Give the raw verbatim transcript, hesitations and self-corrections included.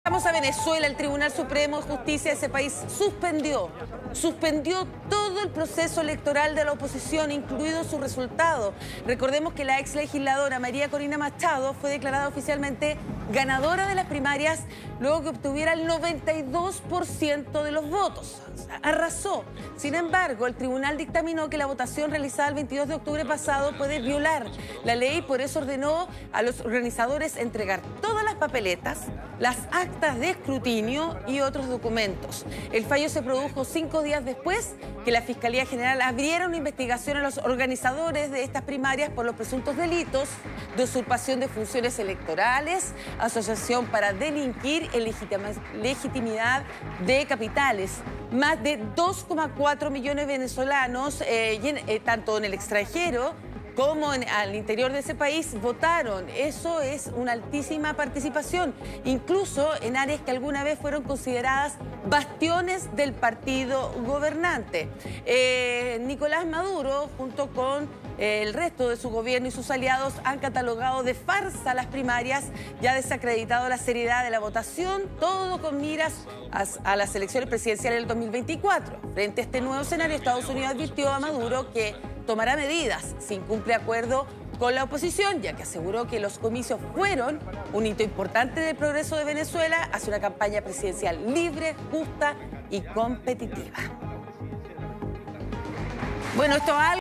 Vamos a Venezuela. El Tribunal Supremo de Justicia de ese país suspendió, suspendió todo el proceso electoral de la oposición, incluido su resultado. Recordemos que la ex legisladora María Corina Machado fue declarada oficialmente ganadora de las primarias luego que obtuviera el noventa y dos por ciento de los votos. O sea, arrasó. Sin embargo, el tribunal dictaminó que la votación realizada el veintidós de octubre pasado puede violar la ley y por eso ordenó a los organizadores entregar todas las papeletas, las actas de escrutinio y otros documentos. El fallo se produjo cinco días después que la Fiscalía General abriera una investigación a los organizadores de estas primarias por los presuntos delitos de usurpación de funciones electorales, asociación para delinquir en legitimidad de capitales. Más de dos coma cuatro millones de venezolanos, eh, y en, eh, tanto en el extranjero como en, al interior de ese país, votaron. Eso es una altísima participación, incluso en áreas que alguna vez fueron consideradas bastiones del partido gobernante. Eh, Nicolás Maduro, junto con eh, el resto de su gobierno y sus aliados, han catalogado de farsa las primarias y ha desacreditado la seriedad de la votación, todo con miras a, a las elecciones presidenciales del dos mil veinticuatro. Frente a este nuevo escenario, Estados Unidos advirtió a Maduro que tomará medidas si incumple acuerdo con la oposición, ya que aseguró que los comicios fueron un hito importante del progreso de Venezuela hacia una campaña presidencial libre, justa y competitiva. Bueno, esto